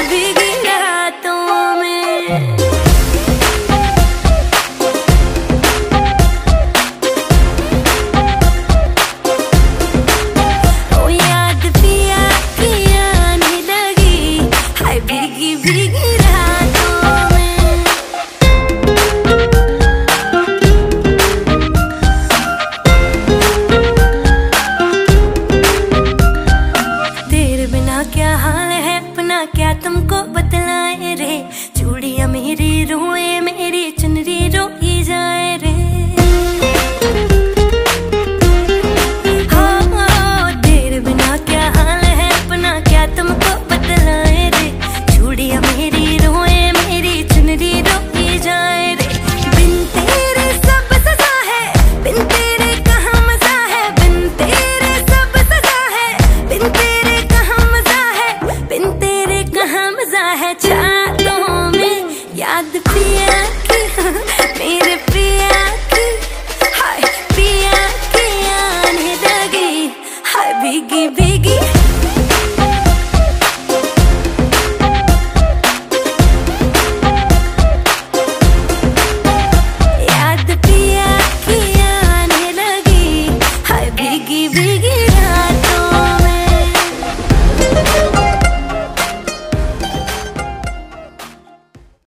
भीगी रातों में। ओ याद पिया की आने लगी, हाय भीगी भीगी रातों में। तेरे बिना क्या हाल है अपना, क्या तुमको बतलाए रे। चूड़ियां मेरी रोए, मेरी चुनरी रोई जाए रे। हो तेरे बिना क्या हाल है अपना, क्या तुमको बतलाए रे। चूड़ियां मेरी रोए, मेरी चुनरी रोई जाए रे। बिन तेरे सब सजा है, बिन तेरे कहाँ मजा है। बिन तेरे सब सजा है, बिन तेरे कहाँ मजा है। बिन तेरे कहाँ मजा है। चाहतों में याद पिया की, मेरे पिया की, हाय पिया की आने लगी, हाय भीगी भीगी। याद पिया की आने लगी, हाय भीगी भीगी